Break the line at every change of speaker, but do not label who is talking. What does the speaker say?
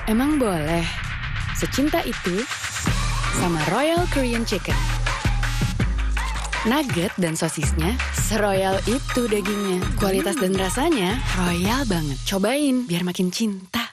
Emang boleh? Secinta itu sama Royal Korean Chicken. Nugget dan sosisnya seroyal itu dagingnya. Kualitas dan rasanya royal banget. Cobain biar makin cinta.